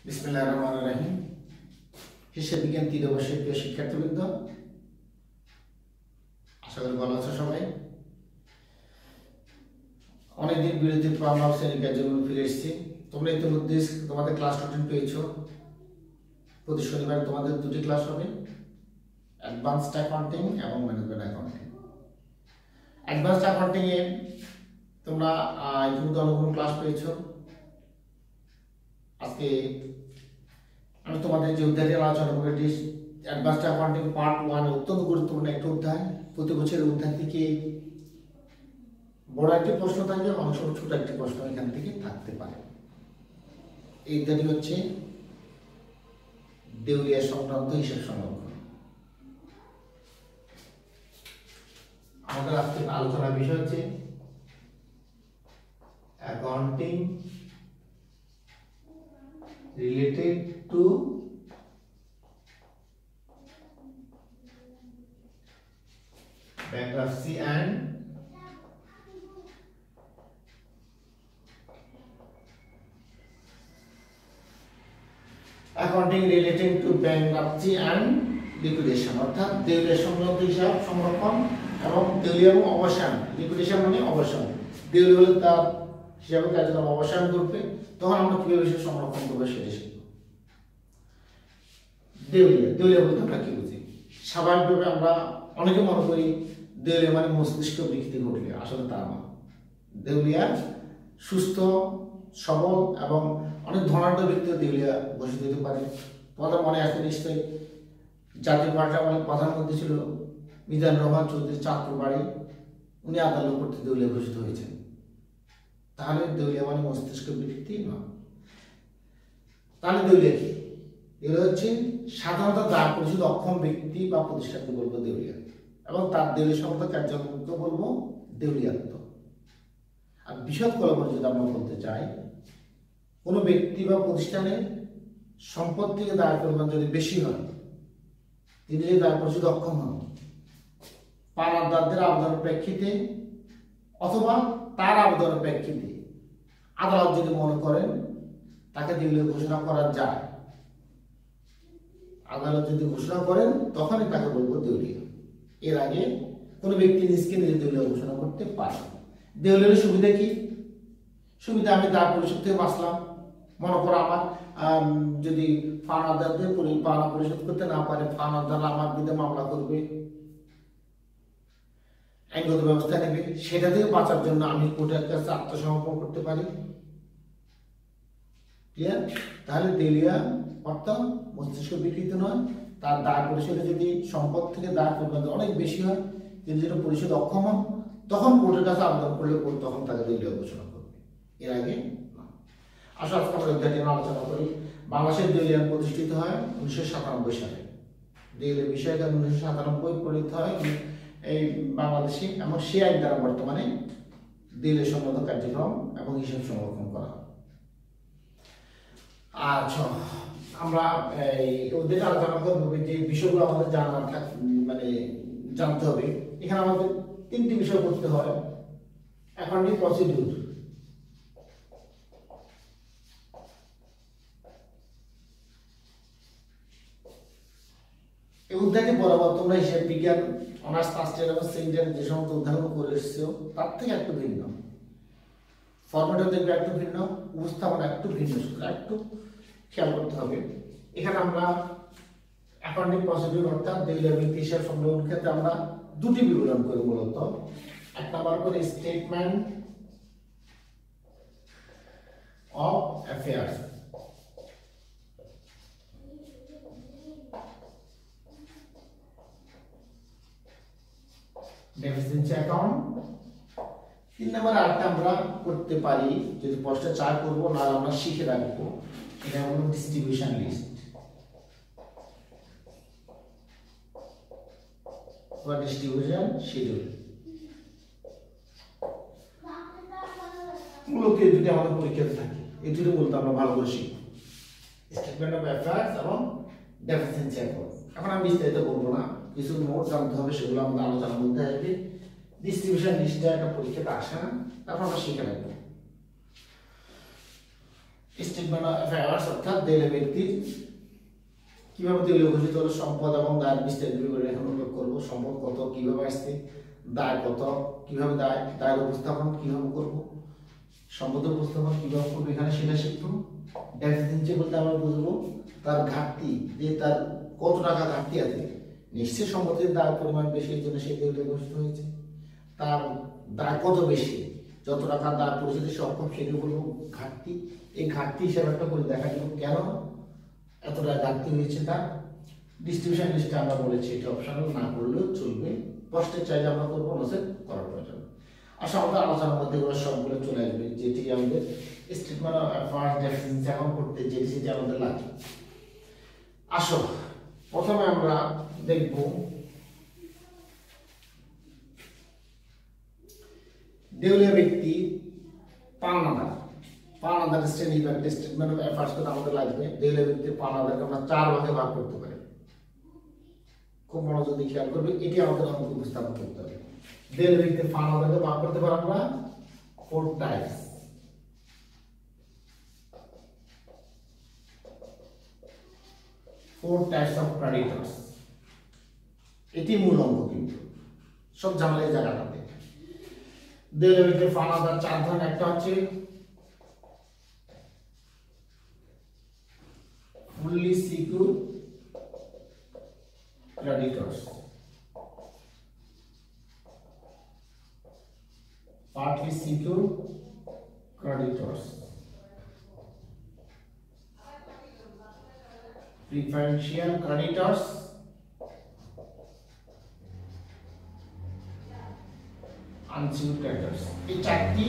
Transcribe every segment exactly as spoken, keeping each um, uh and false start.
বিসমিল্লাহির রহমানির রহিম। হিসাব বিজ্ঞান তৃতীয় বর্ষের প্রিয় শিক্ষার্থীবৃন্দ, আশা করি ভালো আছো সবাই। অনেকদিন বিরতির পর আমরা শ্রেণী কার্যক্রমে ফিরে এসেছি। তোমরা ইতিমধ্যে তোমাদের ক্লাস রুটিন পেয়েছো। প্রতি শনিবার তোমাদের দুটি ক্লাস হবে, অ্যাডভান্সড অ্যাকাউন্টিং এবং ম্যানেজমেন্ট অ্যাকাউন্টিং। অ্যাডভান্সড অ্যাকাউন্টিং এ তোমরা ইতিমধ্যে অনেকগুলো ক্লাস পেয়েছো। আজকে আমি তোমাদের যে অধ্যায়টি আলোচনা করেছি, অ্যাডভান্সড অ্যাকাউন্টিং পার্ট ওয়ান, অত্যন্ত গুরুত্বপূর্ণ একটা অধ্যায়। প্রতি বছরের অধ্যায় থেকে বড় একটি প্রশ্ন থাকবে, অনেক সময় ছোট একটি প্রশ্ন এখান থেকে থাকতে পারে। এই অধ্যায়টি হচ্ছে দেউলিয়া সংক্রান্ত হিসাব সংরক্ষণ। আমাদের আজকে আলোচনার বিষয় হচ্ছে accounting related to bankruptcy and accounting relating to bankruptcy and liquidation, অর্থাৎ দেউলিয়া সংক্রান্ত হিসাব সংরক্ষণ এবং দেউলিয়া এবং অবসান। লিকুইডেশন মানে অবসান, দেউলিয়া হলে তার হিসাবে কার্যক্রম অবসান করবে, তখন আমরা কিভাবে হিসাব সংরক্ষণ করবো সেটা শিখব। দেউলিয়া দেউলিয়া বলতে আমরা কি বুঝি? স্বাভাবিকভাবে আমরা অনেকে মনে করি দেউলিয়া মানে মস্তিষ্ক বিকৃতি ঘটলে, আসলে তা না। দেউলিয়া সুস্থ সবল এবং অনেক ধনাঢ্য ব্যক্তিও দেউলিয়া ঘোষিত হতে পারে। তোমাদের মনে আছে নিশ্চয়ই, জাতীয় পার্টির আমাদের প্রধানমন্ত্রী ছিল মিজানুর রহমান চৌধুরী, চাঁদপুর বাড়ি, উনি আদালত কর্তৃক দেউলিয়া ঘোষিত হয়েছেন। তাহলে দেউলিয়া মানে মস্তিষ্ক বিকৃতি নয়। তাহলে দেউলিয়া কি? এগুলো হচ্ছে সাধারণত দায় পরিশোধ অক্ষম ব্যক্তি বা প্রতিষ্ঠানকে বলবো দেউলিয়া, এবং তার দেউলিয়া সংক্রান্ত কার্যক্রমকে বলবো দেউলিয়াত্ব। আর বিশদ কলমে যদি আমরা বলতে চাই, কোনো ব্যক্তি বা প্রতিষ্ঠানের সম্পদ থেকে দায়ের পরিমাণ যদি বেশি হয়, তিনি যদি দায় পরিশোধ অক্ষম হন, পাওনাদারদের আবেদনের প্রেক্ষিতে অথবা তার আবেদনের প্রেক্ষিতে আদালত যদি মনে করেন তাকে দেউলিয়া ঘোষণা করা যায়, আদালত যদি ঘোষণা করেন তখনই তাকে বলবো দেউলিয়া। এর আগে কোনো ব্যক্তি নিজকে নিজে দেউলিয়া ঘোষণা করতে পারে। দেউলিয়ার সুবিধা কি? সুবিধা, আমি দায় পরিশোধ থেকে বাঁচলাম। মনে করো আমার যদি পাওনাদারদের পাওনা পরিশোধ করতে না পারে, পাওনাদাররা আমার বিরুদ্ধে মামলা করবে, আইনগত ব্যবস্থা নেবে, সেটা থেকে বাঁচার জন্য আমি কোর্টের কাছে আত্মসমর্পণ করতে পারি। ক্লিয়ার? তাহলে দেউলিয়া অর্থাৎ মস্তিষ্ক বিকৃতি নয়, তার দায় পরিশোধে যদি সম্পদ থেকে দায় পরিমাণ অনেক বেশি হয়, কিন্তু যেটা পরিশোধ অক্ষম হন, তখন কোর্টের কাছে আবেদন করলে কোর্ট তখন তাকে দেউলিয়া ঘোষণা করবে। এর আগে আসলে আজকে আমরা অধ্যায়টি আলোচনা করি। বাংলাদেশের দেউলিয়া প্রতিষ্ঠিত হয় উনিশশো সাতানব্বই সালে। দেউলিয়া বিষয়টা উনিশশো সাতানব্বই প্রণীত হয় এই বাংলাদেশে, এবং সে আইন দ্বারা বর্তমানে দেউলিয়া সংক্রান্ত কার্যক্রম এবং হিসাব সংরক্ষণ করা। আচ্ছা, আমরা এই অধ্যায়টা আলোচনা করবো যে বিষয়গুলো আমাদের জানা থাক মানে জানতে হবে। এখানে আমাদের তিনটি বিষয় পড়তে হয়। অ্যাকাউন্টিং প্রসিডিউর, এই অধ্যায়টি বরাবর তোমরা হিসাব বিজ্ঞান অনার্স ফার্স্ট ইয়ার এবং সেকেন্ড ইয়ার যে সমস্ত অধ্যয়ন করে এসেছো তার থেকে একটু ভিন্ন। ফরম্যাটও দেখবে একটু ভিন্ন, উপস্থাপনা একটু ভিন্ন, একটু খেয়াল করতে হবে। এখানে আমরা অ্যাকাউন্টিং প্রসিডিউর অর্থাৎ দেউলিয়া ব্যক্তি হিসাব সংগ্রহের ক্ষেত্রে আমরা দুটি বিবরণ করি মূলত। এক নাম্বার করে statement of affairs, deficiency account. তিন নম্বর আরেকটা আমরা করতে পারি, যদি প্রশ্ন চার করবো না আমরা শিখে রাখবো, এটা হলো ডিস্ট্রিবিউশন লিস্ট বা ডিস্ট্রিবিউশন শিডিউল। মূলত এই দুটি আমাদের পরীক্ষাতে থাকে, এই দুটি বলতে আমরা ভালো করে শিখবো, স্টেটমেন্ট অফ অ্যাফেয়ার্স এবং ডেফিসিয়েন্সি অ্যাকাউন্ট। এখন আমি বিস্তারিত বলবো না, কিছু নোট জানতে হবে, সেগুলো আমাদের আলোচনার মধ্যে আসবে। ডিস্ট্রিবিউশন লিস্টটা একটা পরীক্ষাতে আসে না, তারপর আমরা শিখে রাখবো। স্টেটমেন্ট অফ অ্যাফেয়ার্স অর্থাৎ দেউলিয়া ব্যক্তির কিভাবে দেউলিয়া ঘোষিত হলো, সম্পদ এবং দায়ের বিস্তারিত বিবরণ এখন উল্লেখ করবো। সম্পদ কত, কিভাবে আসছে, দায় কত, কিভাবে দায় দায়ের উপস্থাপন কিভাবে করবো, সম্পদের উপস্থাপন কিভাবে করবো, এখানে সেটা শিখবো। ডেফিসিয়েন্সি বলতে আমরা বুঝবো তার ঘাটতি, যে তার কত টাকা ঘাটতি আছে, নিশ্চয় সম্পত্তির দায় পরিমাণ বেশি এর জন্য সে দেউলিয়া ঘোষিত হয়েছে। তার দায় কত বেশি, যত টাকা দায় পরিশোধে সক্ষম সেটা বলবো ঘাটতি। এই ঘাটতি হিসাবে একটা করে দেখা গেল কেন এতটা ঘাটতি হয়েছে। তার ডিস্ট্রিবিউশন লিস্টে আমরা বলেছি এটা অপশনাল, না করলেও চলবে, প্রশ্নে চাইলে আমরা করবো, নসেট করার প্রয়োজন। আসলে আমাদের আলোচনার মধ্যে এগুলো সবগুলো চলে আসবে, যেটি আমাদের statement of affairs deficiency account করতে যেটি সেটি আমাদের লাগে। আসো প্রথমে আমরা দেখব দেউলিয়া ব্যক্তি পাওনাদার। পাওনাদার শ্রেণী বা স্টেটমেন্ট অফ অ্যাফেয়ার্স করতে আমাদের লাগবে দেউলিয়া ব্যক্তির পাওনাদারকে আমরা চার ভাগে ভাগ করতে পারি। খুব মনোযোগ দিয়ে খেয়াল করবে, এটি আমাদের আমাকে উপস্থাপন করতে হবে। দেউলিয়া ব্যক্তির পাওনাদারকে ভাগ করতে পারি আমরা four types. Four types of creditors, এটি মূল অঙ্ক, কিন্তু সব ঝামেলা এই জায়গাটাতে। দেউলিয়া ব্যক্তির পাওনাদার চার ধরনের, একটা হচ্ছে fully secured creditors, partly secured creditors, preferential creditors, unsecured creditors। এই চারটি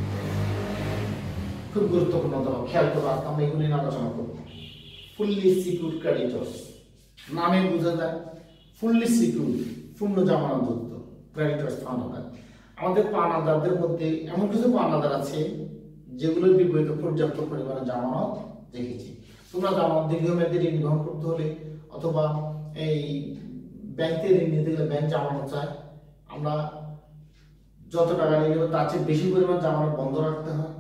খুব গুরুত্বপূর্ণ, খেয়াল করবো, আমরা এগুলি নিয়ে আলোচনা করবো। ফুললি সিকিউরড ক্রেডিটর্স, নামে বোঝা যায় ফুললি সিকিউরড, পূর্ণ জামানতযুক্ত ক্রেডিটর্স পাওনাদার। আমাদের পাওনাদারদের মধ্যে এমন কিছু পাওনাদার আছে যেগুলোর বিপরীতে পর্যাপ্ত পরিমাণে জামানত রেখেছি। তোমরা জামানত দীর্ঘমেয়াদী ঋণ গ্রহণ করতে হলে অথবা এই ব্যাংক থেকে ঋণ নিতে গেলে ব্যাংক জামানত চায়, আমরা যত টাকা নিয়ে নেব তার চেয়ে বেশি পরিমাণ জামানত বন্ধ রাখতে হয়।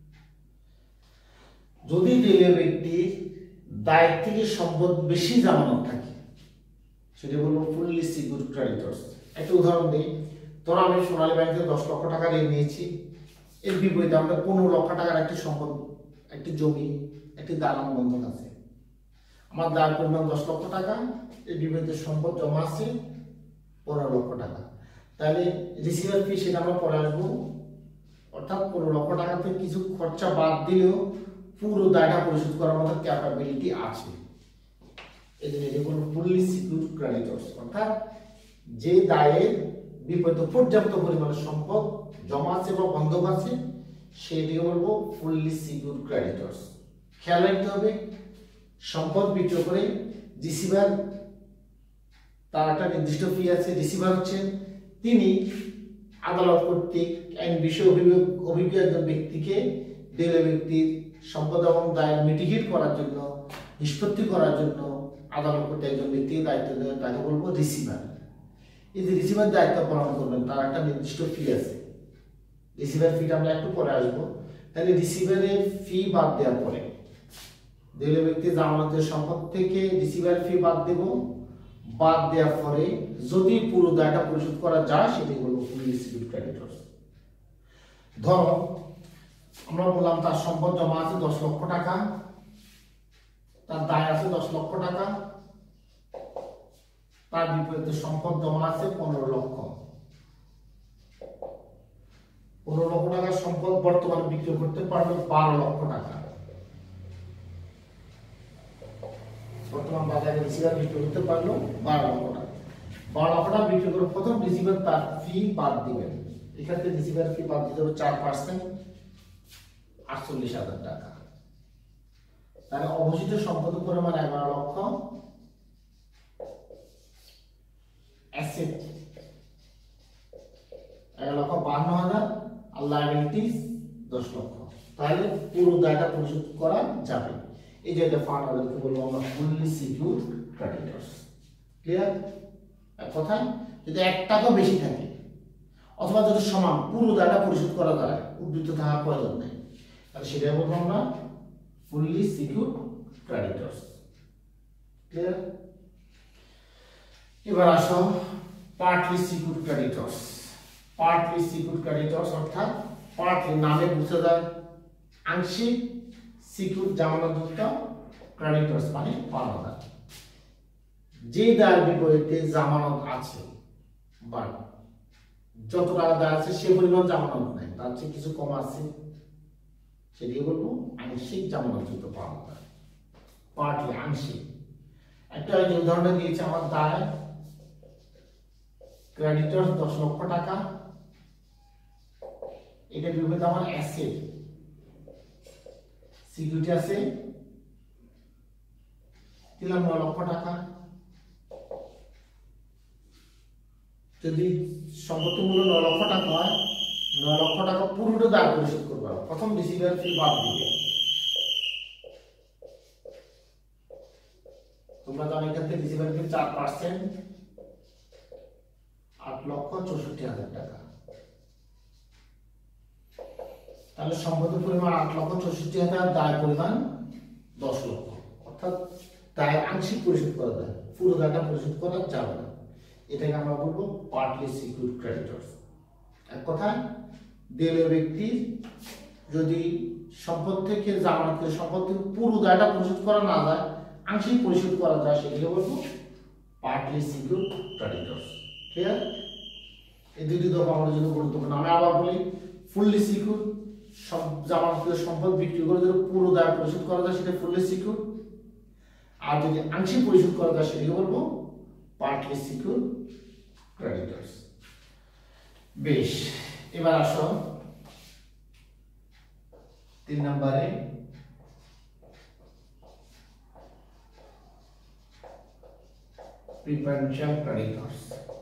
যদি দেউলিয়া ব্যক্তির দায় থেকে সম্পদ বেশি জামানত থাকে সেটা বলবো ফুললি সিকিউরড ক্রেডিটর্স। একটা উদাহরণ দিই, ধরো আমি সোনালী ব্যাংক থেকে দশ লক্ষ টাকা ঋণ নিয়েছি, এর বিপরীতে আমাদের পনেরো লক্ষ টাকার একটি সম্পদ, একটি জমি, একটি দালান বন্ধক আছে। আমার দায় পরিমাণ দশ লক্ষ টাকা, এর বিপরীতে সম্পদ জমা আছে পনেরো লক্ষ টাকা। তাহলে রিসিভার ফি সেটা আমরা পরে আসবো, অর্থাৎ পনেরো লক্ষ টাকা থেকে কিছু খরচা বাদ দিলেও পুরো দায়টা পরিশোধ করার মতো ক্যাপাবিলিটি আছে। এই জন্য এটি বলবো ফুললি সিকিউরড ক্রেডিটর্স, অর্থাৎ যে দায়ের বিপরীতে পর্যাপ্ত পরিমাণে সম্পদ জমা আছে বা বন্ধক আছে সেটিকে বলবো ফুললি সিকিউরড ক্রেডিটর্স। খেয়াল রাখতে হবে, সম্পদ বিক্রয় করে রিসিভার তার একটা নির্দিষ্ট ফি আছে। রিসিভার হচ্ছেন তিনি আদালত কর্তৃক আইন বিষয়ে অভিজ্ঞ একজন ব্যক্তিকে দেউলিয়া ব্যক্তির সম্পদ এবং দায় মিটিগেট করার জন্য, নিষ্পত্তি করার জন্য আদালত কর্তৃক একজন ব্যক্তিকে দায়িত্ব দেয়, তাকে বলবো রিসিভার। এই যে রিসিভার দায়িত্ব পালন করবেন তার একটা নির্দিষ্ট ফি আছে, রিসিভার ফিটা আমরা একটু পরে আসবো। তাহলে রিসিভারের ফি বাদ দেওয়ার পরে দেউলিয়া ব্যক্তির জামানতের সম্পদ থেকে রিসিভার ফি বাদ দেব, বাদ দেওয়ার পরে যদি পুরো দায়টা পরিশোধ করা যায় সেটি বলবো ফুললি সিকিউরড ক্রেডিটর্স। ধরো আমরা বললাম তার সম্পদ জমা আছে দশ লক্ষ টাকা, তার দায় আছে দশ লক্ষ টাকা, তার বিপরীতে সম্পদ জমা আছে পনেরো লক্ষ। পনেরো লক্ষ টাকার সম্পদ বর্তমানে বিক্রি করতে পারবে বারো লক্ষ টাকা। বর্তমান বাজারে রিসিভার বিক্রি করতে পারলো বারো লক্ষ টাকা। বারো লক্ষ টাকা বিক্রি করে প্রথম রিসিভার তার ফি বাদ দিবেন, এক্ষেত্রে রিসিভার ফি বাদ দিতে হবে চার পার্সেন্ট, আটচল্লিশ হাজার টাকা। তাহলে অবশিষ্ট সম্পদ পরিমাণ এগারো লক্ষ, অ্যাসেট এগারো লক্ষ বান্ন হাজার, আর লায়াবিলিটিস দশ লক্ষ। তাহলে পুরো দায়টা পরিশোধ করা যাবে। এই যে এটা ফান্ড আমাদেরকে বলবো আমরা ফুললি সিকিউরড ক্রেডিটর্স। ক্লিয়ার? এক কথায় যদি এক টাকা বেশি থাকে অথবা যদি সমান পুরো দায়টা পরিশোধ করা যায়, উদ্বৃত্ত থাকার প্রয়োজন নেই, তাহলে সেটাই বলবো আমরা ফুললি সিকিউর ক্রেডিটর্স। ক্লিয়ার? এবার আসো partly secure creditors. Partly secure creditors অর্থাৎ পার্টলি নামে বুঝতে যায় আংশিক সিকিউর জামানতযুক্ত ক্রেডিটর্স মানে পাওনাদার। যে দায়ের বিপরীতে জামানত আছে বাট যত টাকা দায় আছে সে পরিমাণ জামানত নাই, তার চেয়ে কিছু কম আছে, সেটিকে বলবো আংশিক জামানতযুক্ত পাওনাদার। পার্টলি আংশিক। একটা উদাহরণ দিয়েছে, আমার দায় ক্রেডিটর্স দশ লক্ষ টাকা, এটা বিপরীতে আমার অ্যাসেট সিকিউরিটি আছে দিলাম নয় লক্ষ টাকা। যদি সম্পত্তি মূল্য নয় লক্ষ টাকা হয়, নয় লক্ষ টাকা পুরোটা দায় পরিশোধ করবে, প্রথম রিসিভার ফি বাদ দিবে। তোমরা জানো এখান থেকে রিসিভার ফি চার পার্সেন্ট, আট লক্ষ চৌষট্টি হাজার টাকা। তাহলে সম্পত্তির পরিমাণ আট লক্ষ চৌষট্টি হাজার, দায় পরিমাণ দশ লক্ষ, অর্থাৎ দায় আংশিক পরিশোধ করা যায়, পুরো দায়টা পরিশোধ করা যাবে না। এটাকে আমরা বলবো পার্টলি সিকিউর ক্রেডিটর্স। এক কথায় দেলীয় ব্যক্তির যদি সম্পদ থেকে জামানত সম্পত্তির পুরো দায়টা পরিশোধ করা না যায়, আংশিক পরিশোধ করা যায়, সেগুলো বলবো পার্টলি সিকিউর ক্রেডিটর্স। ক্লিয়ার? এই দুটি দফা আমাদের জন্য গুরুত্বপূর্ণ। আমি আবার বলি, ফুললি সিকিউর সব জামানত সম্পদ বিক্রি করে যদি পুরো দায় পরিশোধ করা যায় সেটা ফুললি সিকিউর, আর যদি আংশিক পরিশোধ করা যায় সেটাকে বলবো পার্টলি সিকিউর ক্রেডিটর্স। বেশ, এবার আসো তিন নম্বরে প্রিফারেন্সিয়াল ক্রেডিটর্স,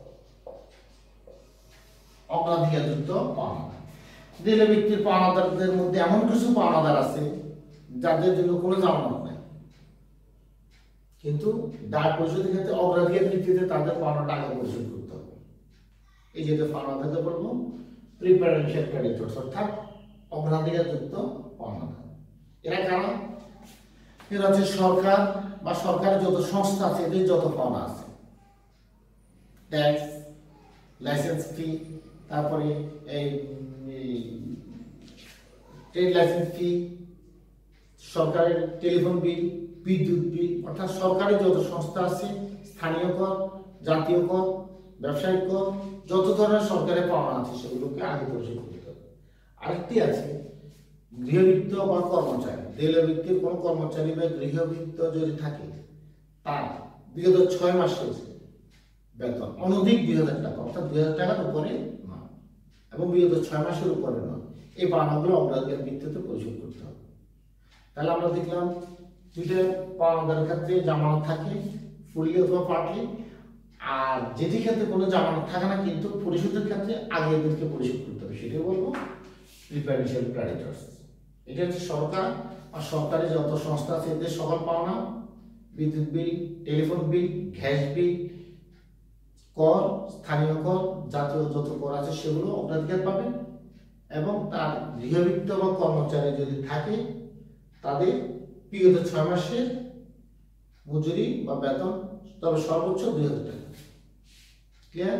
অগ্রাধিকারযুক্ত পাওনাদার। দেলীয় ব্যক্তির পাওনাদারদের মধ্যে এমন কিছু পাওনাদার আছে যাদের জন্য কোনো জামানত নাই, কিন্তু দায় পরিশোধের ক্ষেত্রে অগ্রাধিকার ভিত্তিতে তাদের পাওনা টাকা পরিশোধ করতে হবে। এই যে পাওনাদারদের বলবো প্রিফারেন্সিয়াল ক্রেডিটর্স, অর্থাৎ অগ্রাধিকারযুক্ত পাওনাদার। এরা কারা? এরা হচ্ছে সরকার বা সরকারের যত সংস্থা আছে, এদের যত পাওনা আছে, ট্যাক্স, লাইসেন্স ফি, তারপরে এই ট্রেড লাইসেন্স ফি, সরকারের টেলিফোন বিল, বিদ্যুৎ বিল, অর্থাৎ সরকারের যত সংস্থা আছে, স্থানীয় কর, জাতীয় কর, ব্যবসায়িক কর, যত ধরনের সরকারের পাওনা আছে সেগুলোকে আগে পরিশোধ করতে হবে। আরেকটি আছে গৃহবৃত্ত বা কর্মচারী। দেলীয় ব্যক্তির কোনো কর্মচারী বা গৃহবৃত্ত যদি থাকে, তার বিগত ছয় মাসের বেতন অনধিক দুই হাজার টাকা, অর্থাৎ দুই হাজার টাকার উপরে নয় এবং বিগত ছয় মাসের উপরে নয়, এই পাওনাগুলো অগ্রাধিকার ভিত্তিতে পরিশোধ করতে হবে। তাহলে আমরা দেখলাম দুইটা পাওনাদারের ক্ষেত্রে জামানত থাকে, ফুললি অথবা পার্টলি, আর যেটি ক্ষেত্রে কোনো জামানত থাকে না কিন্তু পরিশোধের ক্ষেত্রে আগে এদেরকে পরিশোধ করতে হবে, সেটাই বলবো প্রিফারেন্সিয়াল ক্রেডিটর্স। এটা হচ্ছে সরকার আর সরকারি যত সংস্থা আছে এদের সকল পাওনা, বিদ্যুৎ বিল, টেলিফোন বিল, গ্যাস বিল, কর, স্থানীয় কর, জাতীয় যত কর আছে সেগুলো অগ্রাধিকার পাবে, এবং তার গৃহবৃত্ত বা কর্মচারী যদি থাকে তাদের বিগত ছয় মাসের মজুরি বা বেতন, তবে সর্বোচ্চ দুই হাজার টাকা। ক্লিয়ার?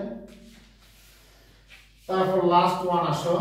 তারপর লাস্ট ওয়ান আসো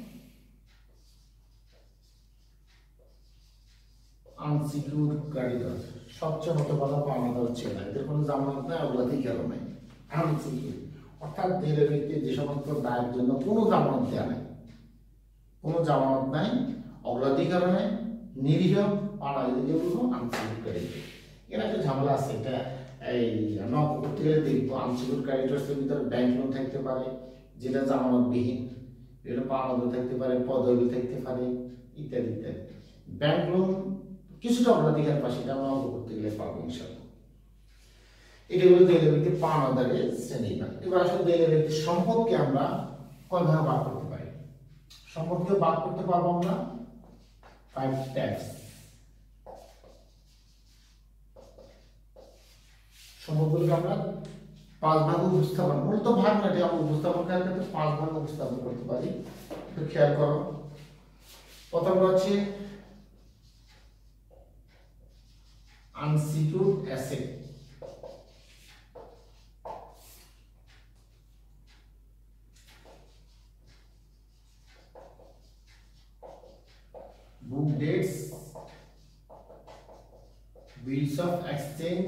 আনসিকিউর ক্রেডিটর। সবচেয়ে হতে পারা পাওনাদার হচ্ছে না, এদের কোনো জামানত নাই, অগ্রাধিকারও নাই। আনসিকিউর অর্থাৎ দেলীয় ব্যক্তি যে সমস্ত দায়ের জন্য কোনো জামানত দেওয়া নাই, কোনো জামানত নাই, অগ্রাধিকারও নাই, নিরীহ পাওনা, এদিকে বলবো আনসিকিউর ক্রেডিটর। এর একটা ঝামেলা আছে, এটা এই আমরা করতে গেলে দেখবো আনসিকিউর ক্রেডিটর্সের ভিতরে ব্যাংক লোন থাকতে পারে যেটা জামানতবিহীন, এটা পাওনাদার থাকতে পারে, পদবি থাকতে পারে, ইত্যাদি ইত্যাদি। ব্যাংক লোন কিছুটা অগ্রাধিকার পাশে, এটা আমরা অঙ্ক করতে গেলে পাবো ইনশাআল্লাহ। এটা হলো দেলীয় ব্যক্তির পাওনাদারের শ্রেণীবিভাগ। এবার আসলে দেলীয় ব্যক্তির সম্পদকে আমরা কয় ভাগে ভাগ করতে পারি? সম্পদকে ভাগ করতে পারবো আমরা ফাইভ টাইপস। সম্পদগুলোকে আমরা পাঁচ ভাগে উপস্থাপন, মূলত ভাগ না, এটা আমরা উপস্থাপন করার ক্ষেত্রে পাঁচ ভাগে উপস্থাপন করতে পারি। একটু খেয়াল করো। প্রথমটা হচ্ছে unsecured asset, book dates, bills of exchange,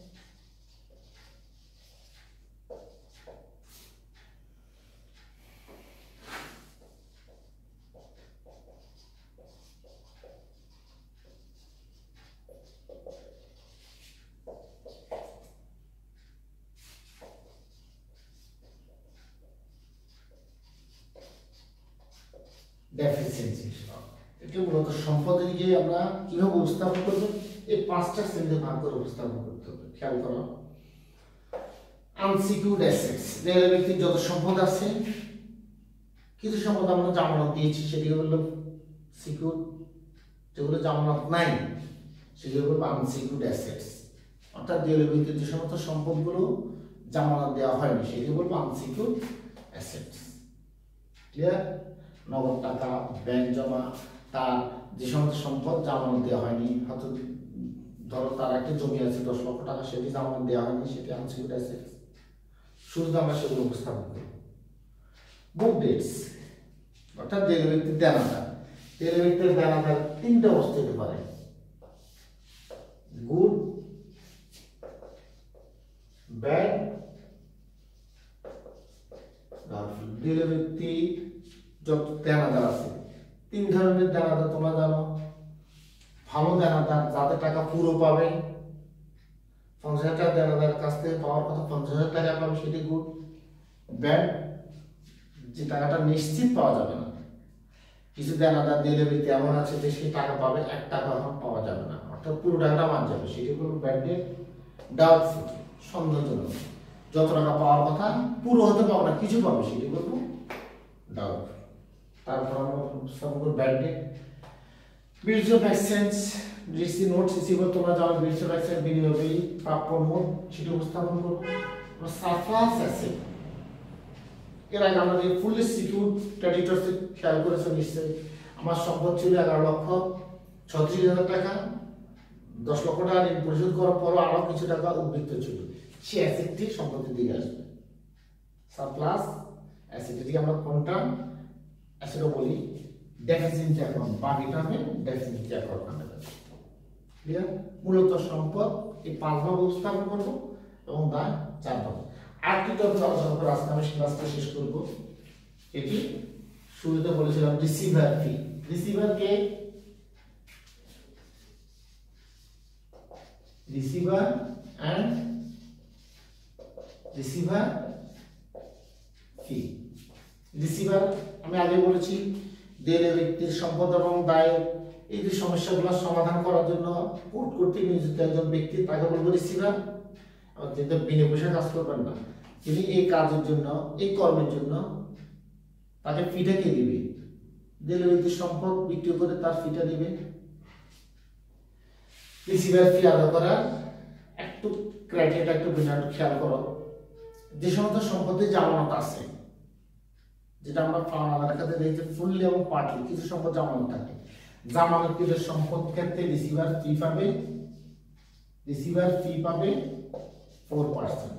deficiency. এটা মূলত সম্পদকে আমরা কিভাবে উপস্থাপন করব, এই পাঁচটা শ্রেণীতে ভাগ করে উপস্থাপন করতে হবে। খেয়াল করো, আনসিকিউরড অ্যাসেটস, রেল ব্যক্তির যত সম্পদ আছে, কিছু সম্পদ আমরা জামানত দিয়েছি সেটি হলো সিকিউর, যেগুলো জামানত নাই সেগুলো হলো আনসিকিউরড অ্যাসেটস। অর্থাৎ রেল ব্যক্তির যে সমস্ত সম্পদগুলো জামানত দেওয়া হয়নি সেটি বলবো আনসিকিউরড অ্যাসেটস। ক্লিয়ার? নগদ টাকা, ব্যাংক জমা, তার যে সমস্ত সম্পদ জামানত দেওয়া হয়নি, হয়তো ধরো তার একটা জমি আছে দশ লক্ষ টাকা, সেটি জামানত দেওয়া হয়নি, সেটি আনসিকিউরড অ্যাসেটস। শুরুতে আমরা সেগুলো উপস্থাপন করব। বুক ডেটস, অর্থাৎ রেল ব্যক্তির দেনাদার। রেল ব্যক্তির দেনাদার তিনটা অবস্থা হতে পারে, গুড, ব্যাড, রেল ব্যক্তি যত দেনাদার আছে, তিন ধরনের দেনাদার তোমরা জানো। ভালো দেনাদার, যাদের টাকা পুরো পাবে, পঞ্চাশ হাজার টাকা দেনাদার কাছ থেকে পাওয়ার কথা পঞ্চাশ হাজার টাকা পাবে, সেটি গুড। ব্যাড, যে টাকাটা নিশ্চিত পাওয়া যাবে না। কিছু দেনাদার দিলে ব্যক্তি এমন আছে যে সে টাকা পাবে, এক টাকা এখন পাওয়া যাবে না, অর্থাৎ পুরো টাকাটা মার যাবে, সেটি বলবো ব্যাড ডেট। ডাউটফুল, সন্দেহজনক, যত টাকা পাওয়ার কথা পুরো হতে পারবে না, কিছু পাবে, সেটি বলবো ডাউটফুল। তারপর আমরা উপস্থাপন করব bad debt. Bills of exchange, রিসি নোট রিসিভার, তোমরা জানো বিলস অফ এক্সচেঞ্জ বিনিয়োগী প্রাপ্য নোট, সেটি উপস্থাপন করব। আমরা সারপ্লাস অ্যাসেট, এর আগে আমরা যে ফুললি সিকিউরড ক্রেডিটরস খেয়াল করেছো নিশ্চয়ই। আমার সম্পদ ছিল এগারো লক্ষ ছত্রিশ হাজার টাকা, দশ লক্ষ টাকা ঋণ পরিশোধ করার পরও আরো কিছু টাকা উদ্বৃত্ত ছিল, সে অ্যাসেটটি সম্পত্তির দিকে আসবে। সারপ্লাস অ্যাসেট, এটিকে আমরা কোনটা অ্যাসেটও বলি, ডেফিসিট অ্যাকাউন্ট, বাকিটা হবে ডেফিসিট অ্যাকাউন্ট নামে। ক্লিয়ার? মূলত সম্পদ এই পাঁচ ভাগ উপস্থাপন করব এবং দায় চার ভাগ। আরেকটি টপিক আলোচনা করে আজকে আমি ক্লাসটা শেষ করব। এটি শুরুতে বলেছিলাম রিসিভার ফি। রিসিভার কে? Receiver and receiver fee. Receiver আমি আগে বলেছি দেনে ব্যক্তির সম্পদ এবং দায় এই যে সমস্যাগুলো সমাধান করার জন্য কোর্ট কর্তৃক নিয়োজিত একজন ব্যক্তি, তাকে বলবো রিসিভার। যেটা বিনা পয়সা কাজ করবেন না, তিনি এই কাজের জন্য, এই কর্মের জন্য তাকে ফিটা কে দিবে? দেনে ব্যক্তির সম্পদ বিক্রি করে তার ফিটা দিবে। রিসিভার ফি আদায় করার একটু ক্রাইটেরিয়া একটু বিনাট খেয়াল করো। যে সমস্ত সম্পত্তি জামানত আছে, যেটা আমরা ফার্মার কাছে দেখি ফুললি এবং পার্টলি কিছু সম্পদ জামানত থাকে, জামানতকৃত সম্পদ ক্ষেত্রে রিসিভার ফি পাবে, রিসিভার ফি পাবে ফোর পার্সেন্ট।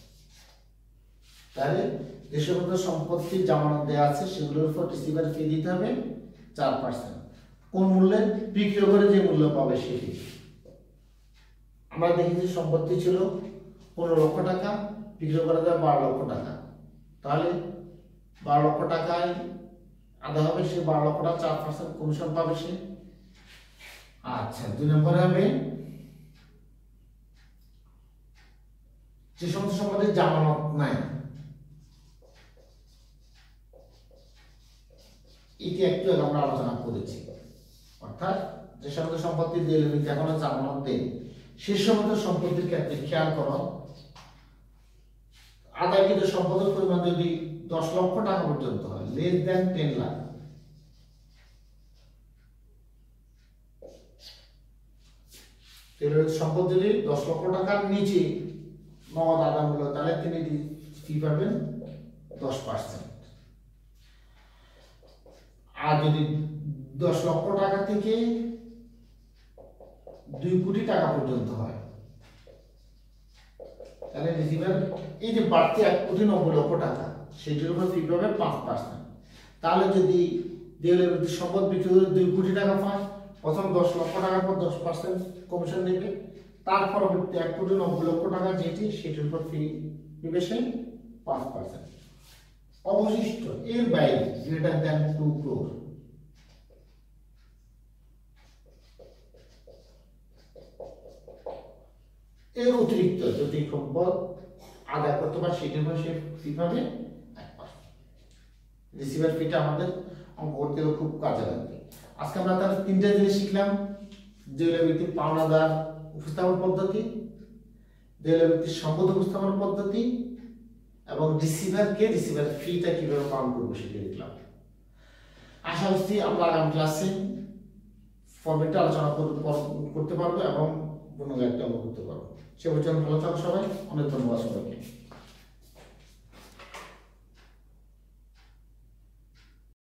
তাহলে যে সমস্ত সম্পত্তি জামানত দেওয়া আছে সেগুলোর উপর রিসিভার ফি দিতে হবে চার পার্সেন্ট। কোন মূল্যে? বিক্রি করে যে মূল্য পাবে সেটি। আমরা দেখি যে সম্পত্তি ছিল পনেরো লক্ষ টাকা, বিক্রি করা যায় বারো লক্ষ টাকা, তাহলে বারো লক্ষ টাকায় আদা হবে, সে বারো লক্ষ টাকা চার পার্সেন্ট কমিশন পাবে সে। আচ্ছা, দুই নম্বরে হবে যে সমস্ত সম্পত্তি জামানত নাই, এটি একটু আমরা আলোচনা করেছি। অর্থাৎ যে সমস্ত সম্পত্তি দিয়ে এখনো জামানত দেয়, সে সমস্ত সম্পত্তির ক্ষেত্রে খেয়াল করো, আদায়কৃত সম্পদের পরিমাণ যদি দশ লক্ষ টাকা পর্যন্ত হয়, লেস দেন টেন লাখ, সম্পদ যদি দশ লক্ষ টাকার নিচে নগদ আদায় মূল্য, তাহলে তিনি ফি পাবেন দশ পার্সেন্ট। আর যদি দশ লক্ষ টাকা থেকে দুই কোটি টাকা পর্যন্ত হয়, তাহলে রিসিভার এই যে বাড়তি এক কোটি নব্বই লক্ষ টাকা সেটির উপর ফি পাবে পাঁচ পার্সেন্ট। তাহলে যদি দেউলিয়া ব্যক্তি সম্পদ বিক্রি করে দুই কোটি টাকা পায়, প্রথম দশ লক্ষ টাকার পর দশ পার্সেন্ট কমিশন নেবে, তার পরবর্তী এক কোটি নব্বই লক্ষ টাকা যেটি সেটির উপর ফি নেবে সে পাঁচ পার্সেন্ট। অবশিষ্ট এর বাইরে গ্রেটার দ্যান টু ক্রোর এর অতিরিক্ত যদি সম্পদ আদায় করতে পারে সেটির উপর সে ফি পাবে এক পার্সেন্ট। রিসিভার ফিটা আমাদের অঙ্ক করতে গেলে খুব কাজে লাগবে। আজকে আমরা তার তিনটা জিনিস শিখলাম: দেউলিয়া ব্যক্তির পাওনাদার উপস্থাপন পদ্ধতি, দেউলিয়া ব্যক্তির সম্পদ উপস্থাপন পদ্ধতি এবং রিসিভারকে রিসিভার ফিটা কিভাবে কাউন্ট করবো সেটা দেখলাম। আশা করছি আমরা আগামী ক্লাসে ফরম্যাটটা আলোচনা করতে পারবো এবং কোনো একটা অঙ্ক করতে পারবো। সে পর্যন্ত ভালো থাকো সবাই, অনেক ধন্যবাদ সবাইকে।